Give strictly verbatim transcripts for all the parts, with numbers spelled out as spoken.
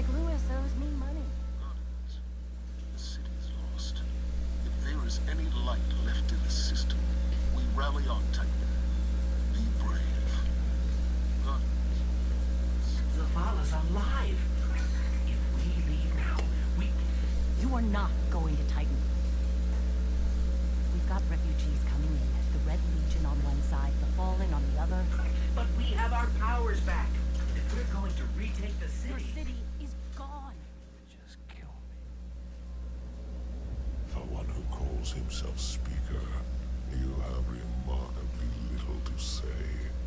Lewis owes me money. Guardians, the city is lost. If there is any light left in the system, we rally on Titan. Be brave. Guardians. Zavala's alive. If we leave now, we... You are not going to Titan. We've got refugees coming in. The Red Legion on one side, the Fallen on the other. But we have our powers back. If we're going to retake the Your city... city is gone. Just kill me. For one who calls himself Speaker, you have remarkably little to say.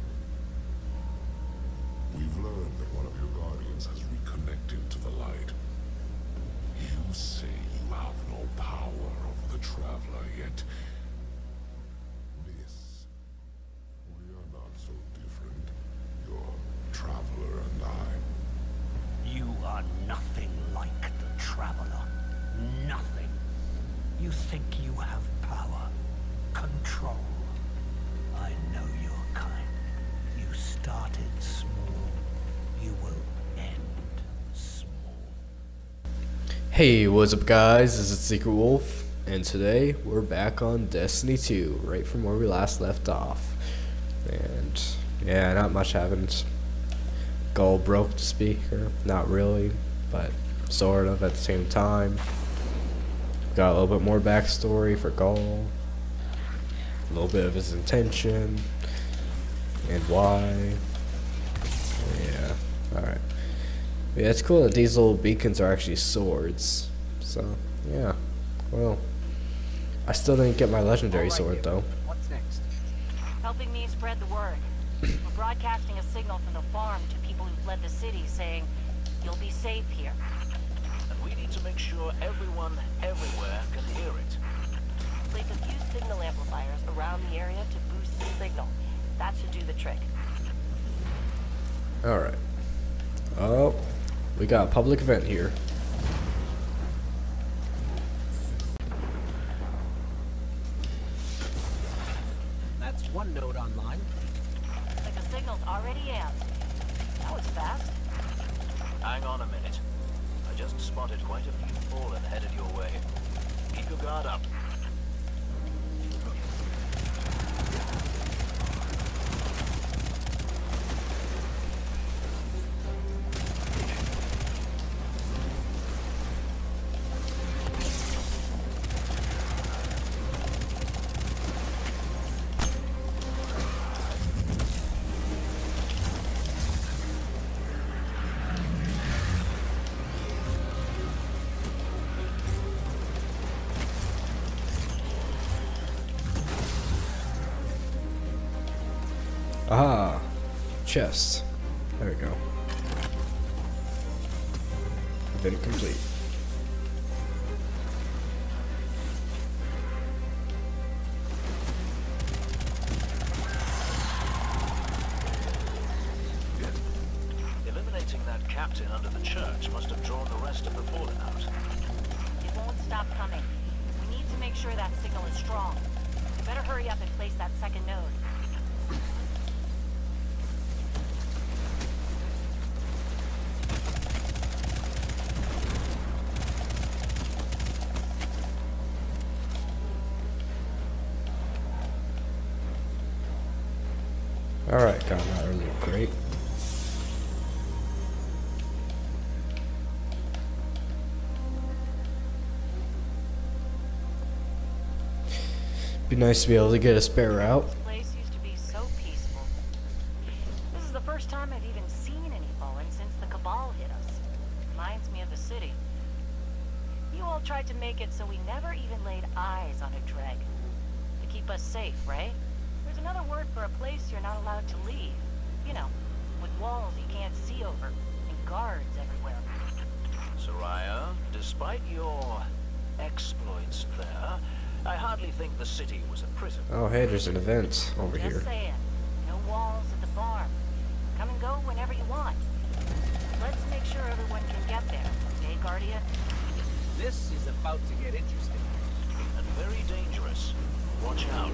We've learned that one of your guardians has reconnected to the light. You say you have no power over the Traveler, yet... This... We are not so different. Your Traveler and I. You are nothing like the Traveler. Nothing. You think you have power, control. I know your kind. You started small. You will end small. Hey, what's up guys, this is Secret Wolf, and today we're back on Destiny two, right from where we last left off. And yeah, not much happened. Gull broke the speaker, not really, but sort of at the same time. Got a little bit more backstory for Gull, a little bit of his intention, and why. Yeah, alright. Yeah, it's cool that these little beacons are actually swords. So, yeah. Well, I still didn't get my legendary All right, sword, David. though. What's next? Helping me spread the word. We're broadcasting a signal from the farm to people who fled the city saying, you'll be safe here. And we need to make sure everyone, everywhere, can hear it. Place a few signal amplifiers around the area to boost the signal. That should do the trick. Alright. Oh, we got a public event here. That's one node online. Like the signal's already amped. That was fast. Hang on a minute. I just spotted quite a few fallen headed your way. Keep your guard up. Aha! Chest. There we go. Event complete. Eliminating that captain under the church must have drawn the rest of the fallen out. It won't stop coming. We need to make sure that signal is strong. You better hurry up and place that second node. Alright, got that earlier crate. Be nice to be able to get a spare route. This place used to be so peaceful. This is the first time I've even seen any Fallen since the Cabal hit us. Reminds me of the city. You all tried to make it so we never even laid eyes on a Dreg. To keep us safe, right? There's another word for a place you're not allowed to leave. You know, with walls you can't see over, and guards everywhere. Soraya, despite your exploits there, I hardly think the city was a prison. Oh, hey, there's an event over Just here. saying. No walls at the farm. Come and go whenever you want. Let's make sure everyone can get there, okay, Guardian? This is about to get interesting. And very dangerous. Watch out.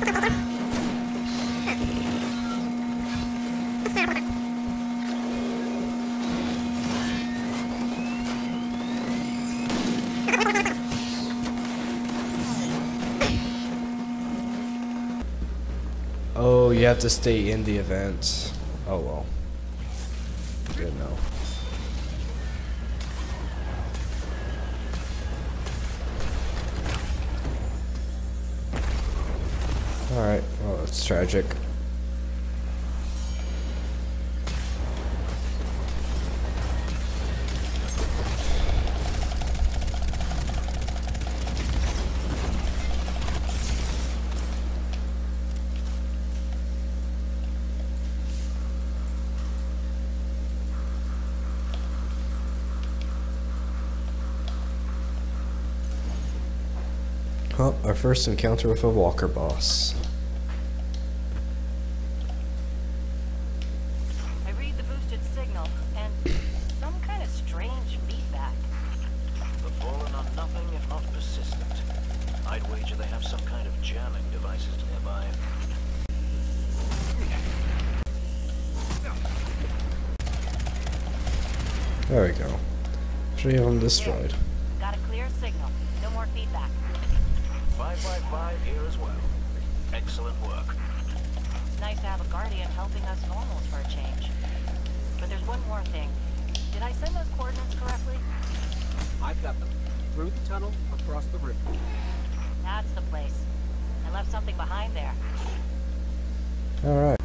Oh, you have to stay in the event. Oh well. Good now. Alright, well that's tragic. Oh, our first encounter with a walker boss. I read the boosted signal, and some kind of strange feedback. The Fallen are nothing if not persistent. I'd wager they have some kind of jamming devices nearby. There we go. Three of them destroyed. Got a clear signal. No more feedback. five five five here as well. Excellent work. It's nice to have a guardian helping us normals for a change. But there's one more thing. Did I send those coordinates correctly? I've got them. Through the tunnel, across the river. That's the place. I left something behind there. Alright.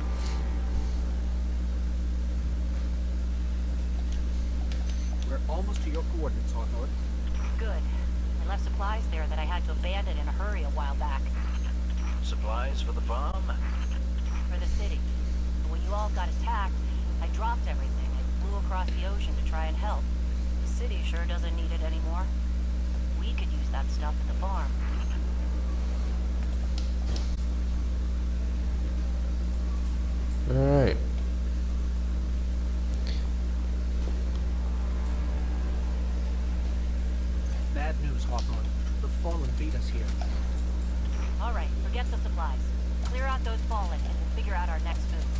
We're almost to your coordinates, Hawthorne. Good. I left supplies there that I had to abandon in a hurry a while back. Supplies for the farm? For the city. But when you all got attacked, I dropped everything and flew across the ocean to try and help. The city sure doesn't need it anymore. We could use that stuff at the farm. Alright. Bad news, Hawthorne. The Fallen beat us here. All right, forget the supplies. Clear out those fallen and we'll figure out our next move.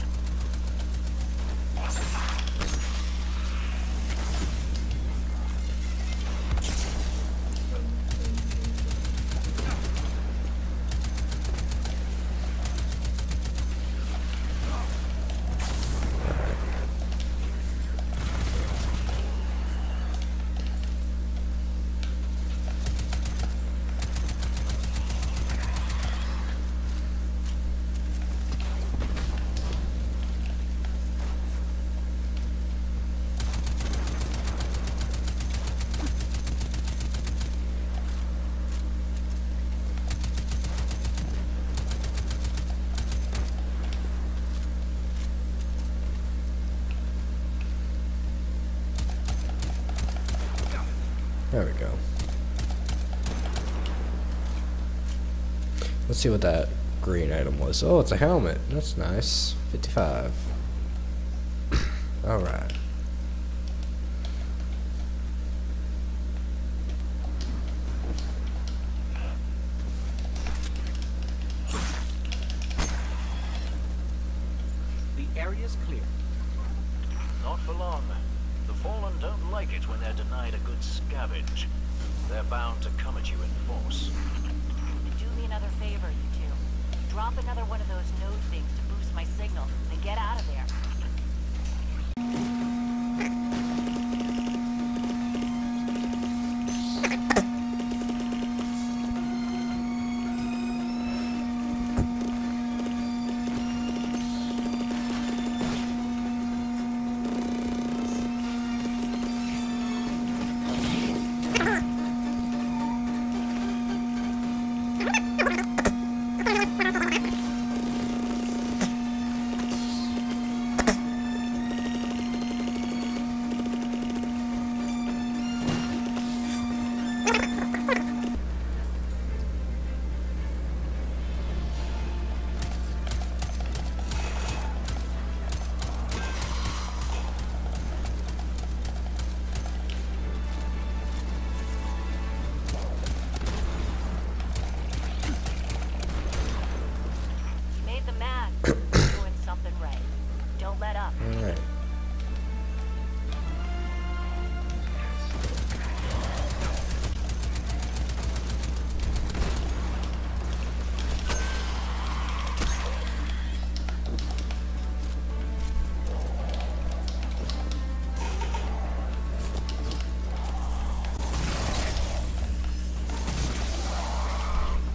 There we go. Let's see what that green item was. Oh, it's a helmet. That's nice. fifty-five. Alright. The area's clear. Not for long. The Fallen don't like it when they're denied a good scavenge. They're bound to come at you in force. Do me another favor, you two. Drop another one of those node things to boost my signal and get out of there.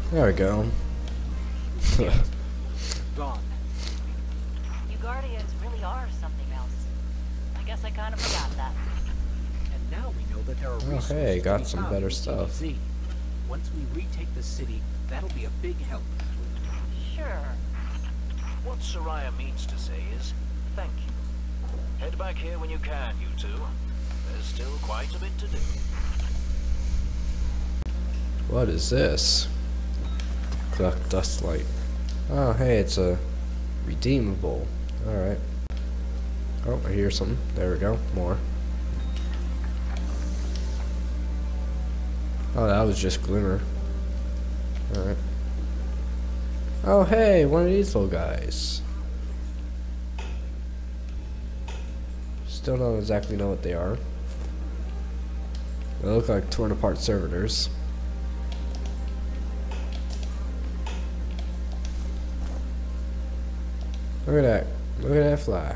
There we go. Gone. You Guardians really are something else. I guess I kind of forgot that. And now we know that there are Oh, resources hey, to got be some found better in stuff. D B Z. Once we retake the city, that'll be a big help. Sure. What Soraya means to say is, thank you. Head back here when you can, you two. There's still quite a bit to do. What is this? Collect dust light. Oh, hey, it's a redeemable. Alright. Oh, I hear something. There we go. More. Oh, that was just glimmer. Alright. Oh, hey, one of these little guys. Still don't exactly know what they are. They look like torn apart servitors. Look at that. Look at that fly.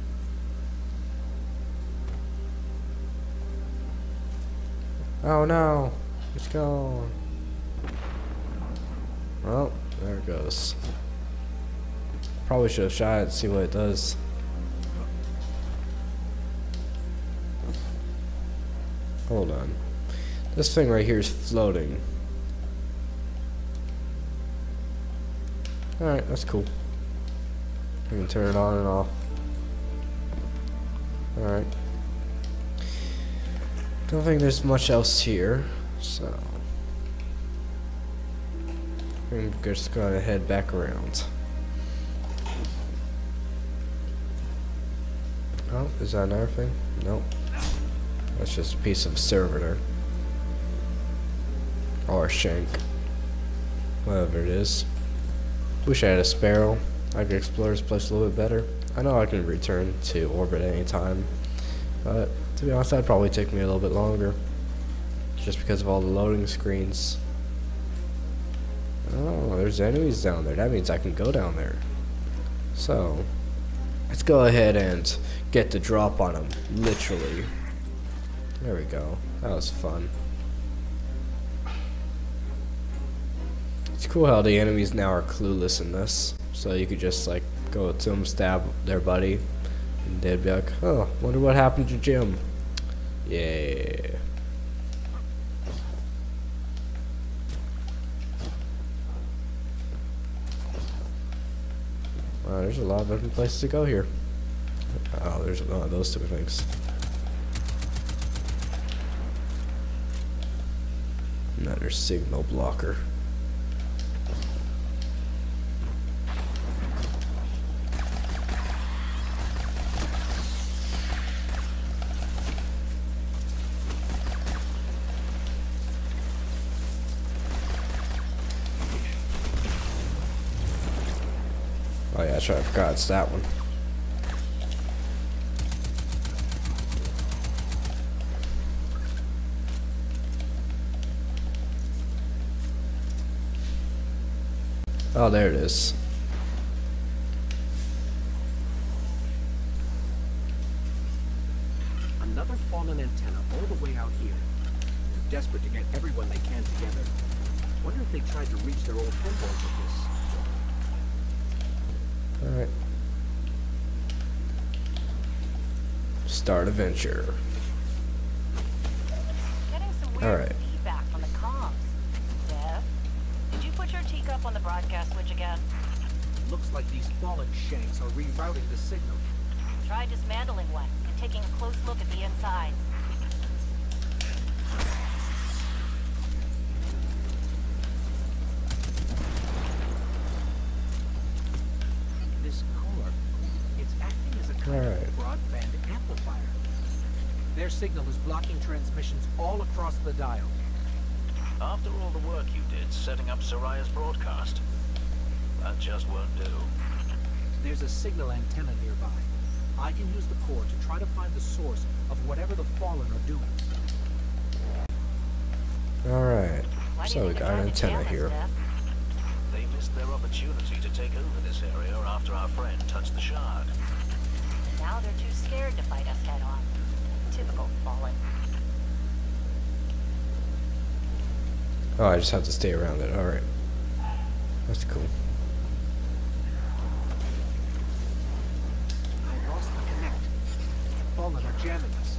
Oh no. It's gone. Well, there it goes. Probably should have shot it and see what it does. Hold on. This thing right here is floating. Alright, that's cool. I can turn it on and off. Alright. Don't think there's much else here, so I'm just gonna head back around. Oh, is that another thing? Nope. That's just a piece of servitor. Or a shank. Whatever it is. Wish I had a sparrow. I could explore this place a little bit better. I know I can return to orbit at any time, but to be honest, that'd probably take me a little bit longer, just because of all the loading screens. Oh, there's enemies down there. That means I can go down there. So, let's go ahead and get the drop on them, literally. There we go. That was fun. It's cool how the enemies now are clueless in this. So you could just like go up to them, stab their buddy, and they'd be like, "Oh, wonder what happened to Jim." Yeah. Wow, there's a lot of different places to go here. Oh, there's oh, those two things. Another signal blocker. Oh yeah, that's right, I forgot it's that one. Oh, there it is. Another fallen antenna all the way out here. They're desperate to get everyone they can together. Wonder if they tried to reach their old homeworld with this. Alright. Start adventure. Getting some weird Alright. feedback from the comms. Dev, did you put your teacup on the broadcast switch again? Looks like these fallen shanks are rerouting the signal. Try dismantling one and taking a close look at the insides. This core, it's acting as a kind Alright. of broadband amplifier. Their signal is blocking transmissions all across the dial. After all the work you did setting up Soraya's broadcast, that just won't do. There's a signal antenna nearby. I can use the core to try to find the source of whatever the Fallen are doing. Alright. Why do So you we think got they're an trying to antenna jam us, here. Dev? They missed their opportunity to take over this area after our friend touched the shard. Now they're too scared to fight us head on. Typical Fallen. Oh, I just have to stay around it. Alright. That's cool. I lost the connect. Fallen are jamming us.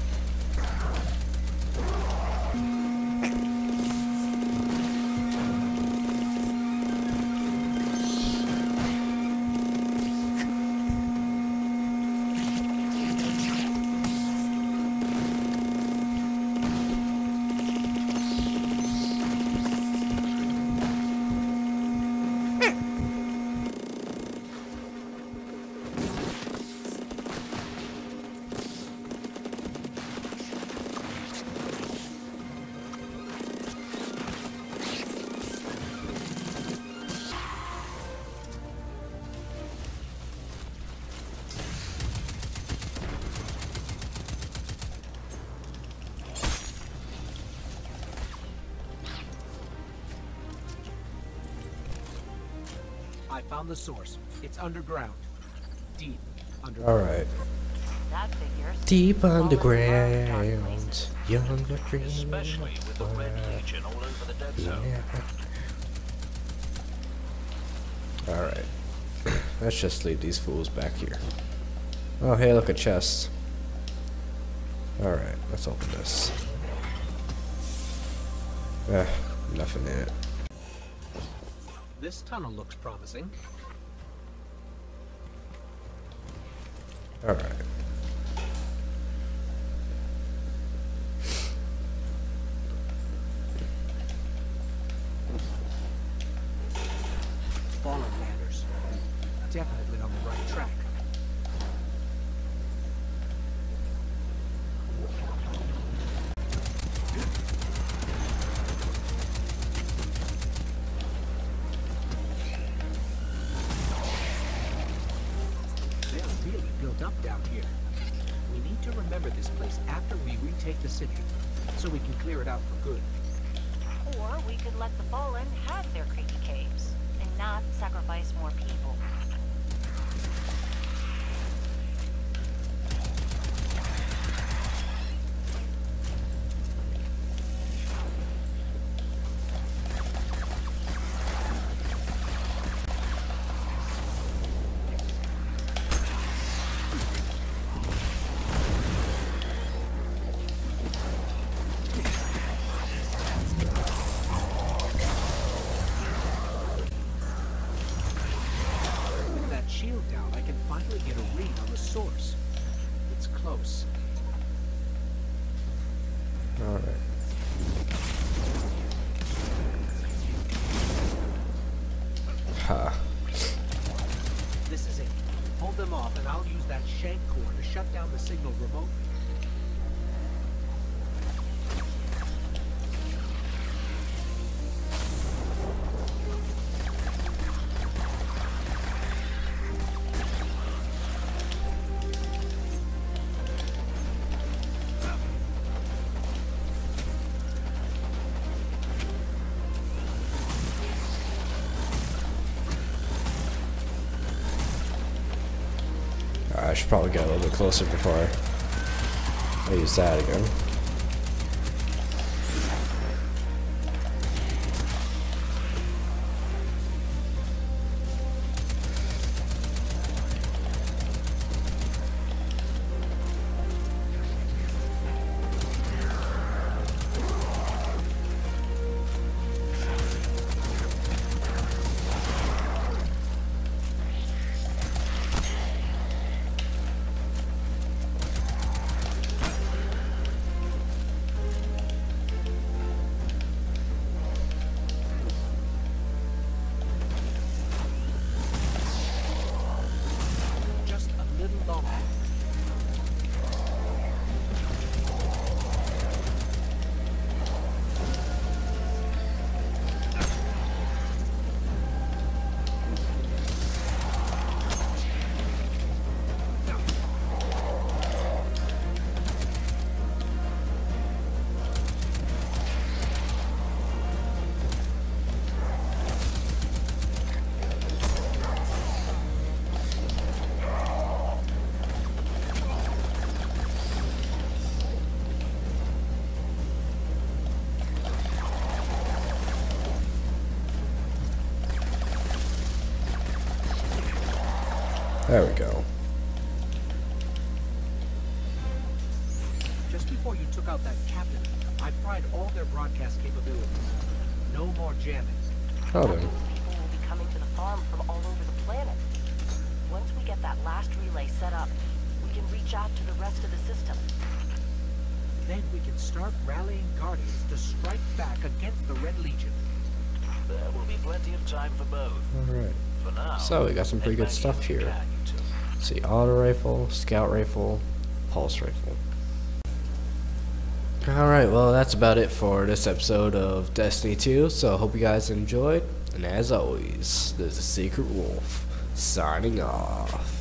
I found the source. It's underground. Deep underground. Alright. That figures. Deep Fallen underground. love dark places. Younger dream. Especially with the Red Legion all over the dead zone. Yeah. Alright. Let's just leave these fools back here. Oh, hey, look, a chest. Alright, let's open this. Ah, nothing in it. This tunnel looks promising. Alright. Fallen ladders. Definitely on the right track. They're really built up down here. We need to remember this place after we retake the city, so we can clear it out for good. Or we could let the Fallen have their creepy caves and not sacrifice more people. With that shield down, I can finally get a read on the source. It's close. Alright. Ha. This is it. Hold them off, and I'll use that shank core to shut down the signal remotely. I should probably get a little bit closer before I use that again. There we go. Just before you took out that captain, I fried all their broadcast capabilities. No more jamming. Oh, That then. means people will be coming to the farm from all over the planet. Once we get that last relay set up, we can reach out to the rest of the system. Then we can start rallying Guardians to strike back against the Red Legion. There will be plenty of time for both. Alright. For now. So, we got some pretty head good back stuff if you here. can, you two. Let's see, auto rifle, scout rifle, pulse rifle. Alright, well, that's about it for this episode of Destiny two. So, I hope you guys enjoyed. And as always, there's a Secret Wolf signing off.